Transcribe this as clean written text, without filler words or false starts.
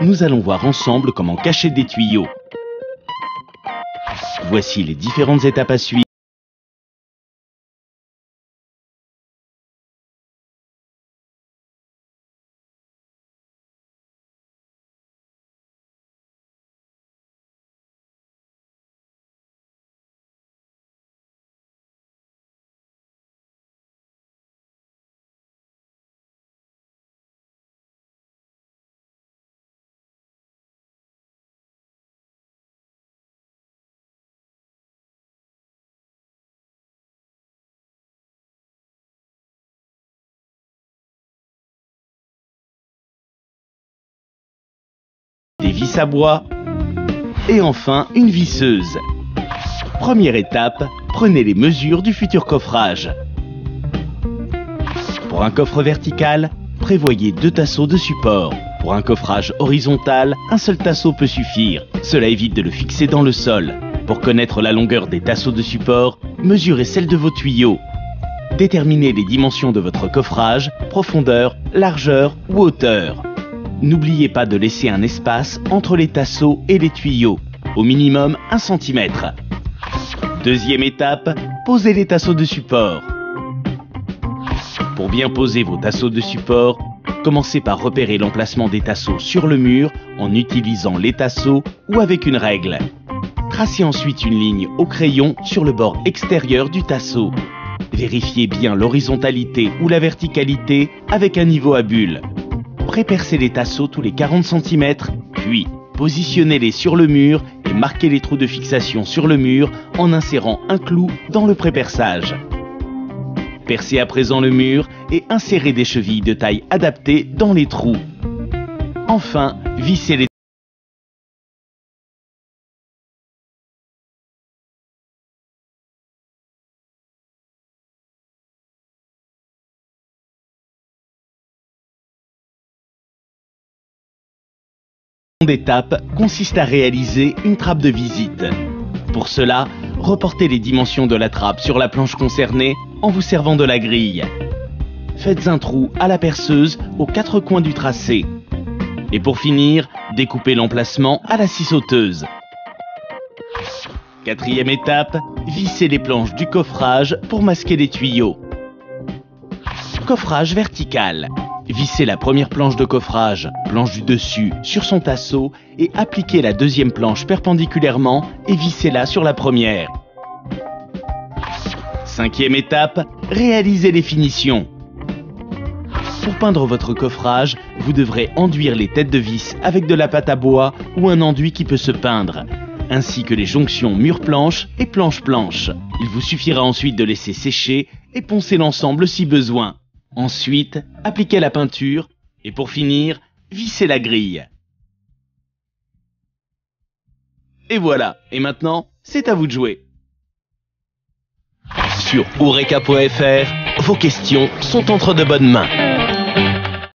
nous allons voir ensemble comment cacher des tuyaux. Voici les différentes étapes à suivre. Des vis à bois et enfin une visseuse. Première étape, prenez les mesures du futur coffrage. Pour un coffre vertical, prévoyez 2 tasseaux de support. Pour un coffrage horizontal, un seul tasseau peut suffire. Cela évite de le fixer dans le sol. Pour connaître la longueur des tasseaux de support, mesurez celle de vos tuyaux. Déterminez les dimensions de votre coffrage, profondeur, largeur ou hauteur. N'oubliez pas de laisser un espace entre les tasseaux et les tuyaux, au minimum 1 cm. Deuxième étape, posez les tasseaux de support. Pour bien poser vos tasseaux de support, commencez par repérer l'emplacement des tasseaux sur le mur en utilisant les tasseaux ou avec une règle. Tracez ensuite une ligne au crayon sur le bord extérieur du tasseau. Vérifiez bien l'horizontalité ou la verticalité avec un niveau à bulles. Prépercez les tasseaux tous les 40 cm, puis positionnez-les sur le mur et marquez les trous de fixation sur le mur en insérant un clou dans le préperçage. Percez à présent le mur et insérez des chevilles de taille adaptée dans les trous. Enfin, vissez les étape consiste à réaliser une trappe de visite. Pour cela, reportez les dimensions de la trappe sur la planche concernée en vous servant de la grille. Faites un trou à la perceuse aux 4 coins du tracé. Et pour finir, découpez l'emplacement à la scie sauteuse. Quatrième étape, vissez les planches du coffrage pour masquer les tuyaux. Coffrage vertical. Vissez la première planche de coffrage, planche du dessus, sur son tasseau et appliquez la deuxième planche perpendiculairement et vissez-la sur la première. Cinquième étape, réalisez les finitions. Pour peindre votre coffrage, vous devrez enduire les têtes de vis avec de la pâte à bois ou un enduit qui peut se peindre, ainsi que les jonctions mur-planche et planche-planche. Il vous suffira ensuite de laisser sécher et poncer l'ensemble si besoin. Ensuite, appliquez la peinture et pour finir, vissez la grille. Et voilà, et maintenant, c'est à vous de jouer. Sur Eureka.fr, vos questions sont entre de bonnes mains.